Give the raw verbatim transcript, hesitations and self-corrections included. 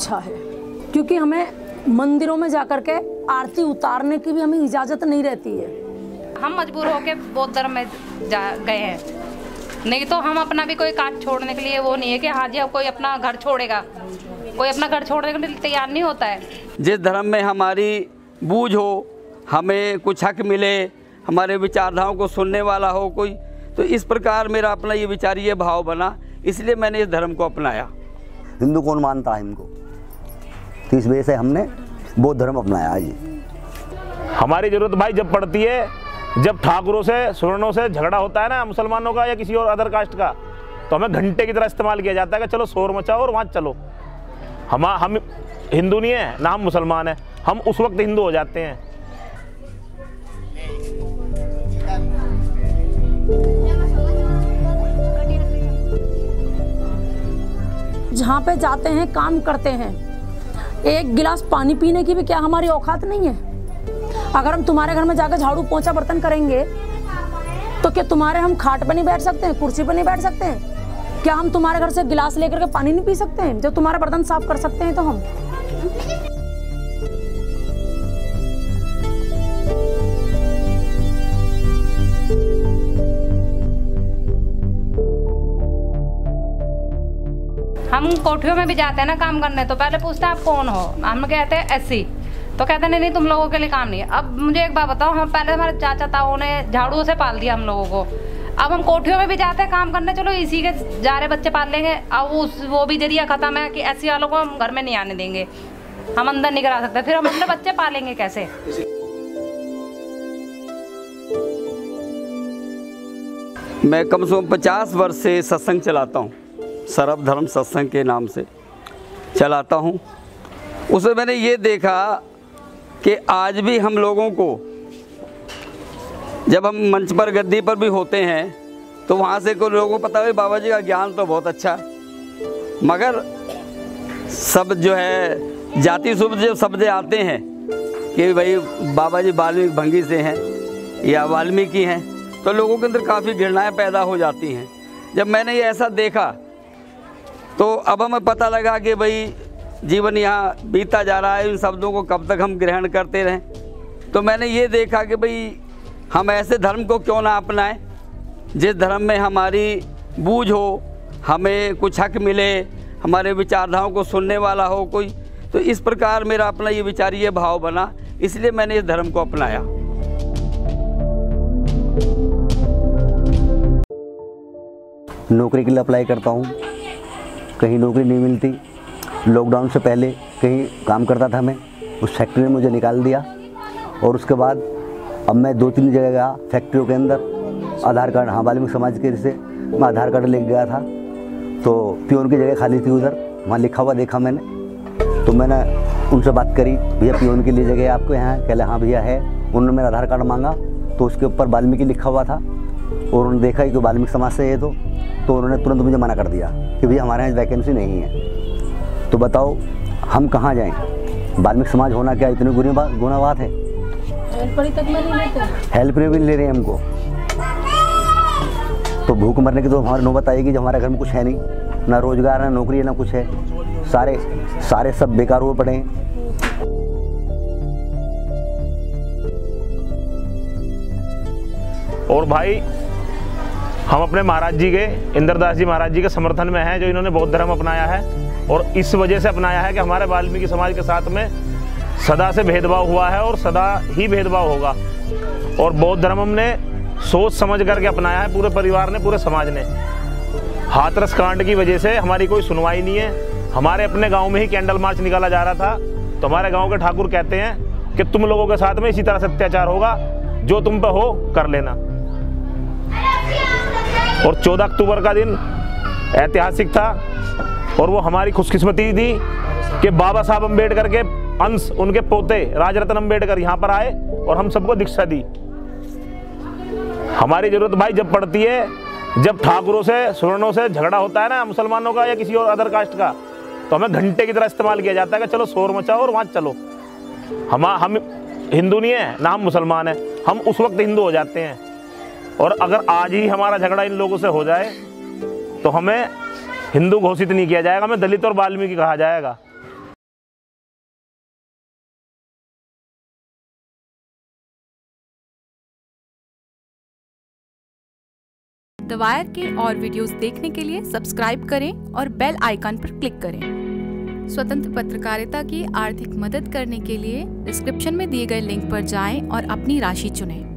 अच्छा है, क्योंकि हमें मंदिरों में जाकर के आरती उतारने की भी हमें इजाज़त नहीं रहती है। हम मजबूर होकर बौद्ध धर्म में जा गए हैं, नहीं तो हम अपना भी कोई काज छोड़ने के लिए वो नहीं है कि हाँ जी अब कोई अपना घर छोड़ेगा, कोई अपना घर छोड़ने के लिए तैयार नहीं होता है। जिस धर्म में हमारी बूझ हो, हमें कुछ हक मिले, हमारे विचारधाराओं को सुनने वाला हो कोई, तो इस प्रकार मेरा अपना ये विचार ये भाव बना, इसलिए मैंने इस धर्म को अपनाया। हिंदू कौन मानता है इनको, तो इस वजह से हमने बौद्ध धर्म अपनाया जी। हमारी ज़रूरत भाई जब पड़ती है, जब ठाकुरों से स्वर्णों से झगड़ा होता है ना मुसलमानों का या किसी और अदर कास्ट का, तो हमें घंटे की तरह इस्तेमाल किया जाता है कि चलो शोर मचाओ और वहाँ चलो। हम हम हिंदू नहीं है ना, हम मुसलमान हैं, हम उस वक्त हिंदू हो जाते हैं। जहाँ पे जाते हैं काम करते हैं, एक गिलास पानी पीने की भी क्या हमारी औकात नहीं है? अगर हम तुम्हारे घर में जाकर झाड़ू पोंछा बर्तन करेंगे तो क्या तुम्हारे हम खाट पर नहीं बैठ सकते हैं, कुर्सी पर नहीं बैठ सकते हैं? क्या हम तुम्हारे घर से गिलास लेकर के पानी नहीं पी सकते हैं? जब तुम्हारा बर्तन साफ कर सकते हैं तो हम हम कोठियों में भी जाते हैं ना काम करने, तो पहले पूछते हैं आप कौन हो, हम कहते हैं एससी, तो कहते हैं नहीं नहीं तुम लोगों के लिए काम नहीं है। अब मुझे एक बात बताओ, हम पहले हमारे चाचा ताऊ ने झाड़ू से पाल दिया हम लोगों को, अब हम कोठियों में भी जाते हैं काम करने, चलो इसी के जा रहे बच्चे पाल लेंगे, अब उस वो भी जरिया खत्म है कि एससी वालों को हम घर में नहीं आने देंगे, हम अंदर नहीं करा सकते, फिर हम अपने बच्चे पालेंगे कैसे? मैं कम से कम पचास वर्ष से सत्संग चलाता हूँ, सर्व धर्म सत्संग के नाम से चलाता हूँ। उसमें मैंने ये देखा कि आज भी हम लोगों को, जब हम मंच पर गद्दी पर भी होते हैं तो वहाँ से कोई लोगों को पता है बाबा जी का ज्ञान तो बहुत अच्छा है, मगर सब जो है जाति शब्द जो शब्द आते हैं कि भाई बाबा जी वाल्मीकि भंगी से हैं या वाल्मीकि हैं, तो लोगों के अंदर काफ़ी घृणाएँ पैदा हो जाती हैं। जब मैंने ये ऐसा देखा तो अब हमें पता लगा कि भाई जीवन यहाँ बीता जा रहा है, इन शब्दों को कब तक हम ग्रहण करते रहें। तो मैंने ये देखा कि भाई हम ऐसे धर्म को क्यों ना अपनाएं जिस धर्म में हमारी बूझ हो, हमें कुछ हक मिले, हमारे विचारधाराओं को सुनने वाला हो कोई, तो इस प्रकार मेरा अपना ये विचार ये भाव बना, इसलिए मैंने इस धर्म को अपनाया। नौकरी के लिए अप्लाई करता हूँ, कहीं नौकरी नहीं मिलती। लॉकडाउन से पहले कहीं काम करता था मैं, उस फैक्ट्री ने मुझे निकाल दिया, और उसके बाद अब मैं दो तीन जगह गया फैक्ट्रियों के अंदर। आधार कार्ड, हाँ वाल्मीकि समाज के से मैं आधार कार्ड लेके गया था, तो पियोन की जगह खाली थी उधर, वहाँ लिखा हुआ देखा मैंने, तो मैंने उनसे बात करी, भैया पियोन के लिए जगह आपको यहाँ? कहले हाँ भैया है। उन्होंने मेरा आधार कार्ड मांगा तो उसके ऊपर वाल्मीकि लिखा हुआ था, और उन्होंने देखा कि वाल्मीकि समाज से है तो तो उन्होंने तुरंत मुझे मना कर दिया कि भैया हमारे यहाँ वैकेंसी नहीं है। तो बताओ हम कहाँ जाएं? वाल्मीकि समाज होना क्या इतनी गुनी बात गुना बात है? हेल्प तक में नहीं लेते, हेल्प में भी नहीं ले रहे हैं हमको। तो भूख मरने की तो हमारी नौबत आएगी जब हमारे घर में कुछ है नहीं, ना रोजगार, ना नौकरी है, ना कुछ है, सारे सारे सब बेकार हुए पड़े हैं। और भाई हम अपने महाराज जी के, इंद्रदास जी महाराज जी के समर्थन में हैं, जो इन्होंने बौद्ध धर्म अपनाया है, और इस वजह से अपनाया है कि हमारे वाल्मीकि समाज के साथ में सदा से भेदभाव हुआ है और सदा ही भेदभाव होगा। और बौद्ध धर्म हमने सोच समझ करके अपनाया है, पूरे परिवार ने, पूरे समाज ने। हाथरस कांड की वजह से हमारी कोई सुनवाई नहीं है। हमारे अपने गांव में ही कैंडल मार्च निकाला जा रहा था, तो हमारे गांव के ठाकुर कहते हैं कि तुम लोगों के साथ में इसी तरह से अत्याचार होगा, जो तुम पे हो कर लेना। और चौदह अक्टूबर का दिन ऐतिहासिक था, और वो हमारी खुशकिस्मती थी कि बाबा साहब अम्बेडकर के अंश, उनके पोते राजरत्न अम्बेडकर यहाँ पर आए और हम सबको दीक्षा दी। हमारी जरूरत भाई जब पड़ती है, जब ठाकुरों से स्वर्णों से झगड़ा होता है ना मुसलमानों का या किसी और अदर कास्ट का, तो हमें घंटे की तरह इस्तेमाल किया जाता है कि चलो शोर मचाओ और वहाँ चलो। हम हम हिंदू नहीं है ना, हम मुसलमान हैं, हम उस वक्त हिंदू हो जाते हैं। और अगर आज ही हमारा झगड़ा इन लोगों से हो जाए तो हमें हिंदू घोषित नहीं किया जाएगा, हमें दलित और वाल्मीकि कहा जाएगा। द वायर के और वीडियोस देखने के लिए सब्सक्राइब करें और बेल आइकन पर क्लिक करें। स्वतंत्र पत्रकारिता की आर्थिक मदद करने के लिए डिस्क्रिप्शन में दिए गए लिंक पर जाएं और अपनी राशि चुनें।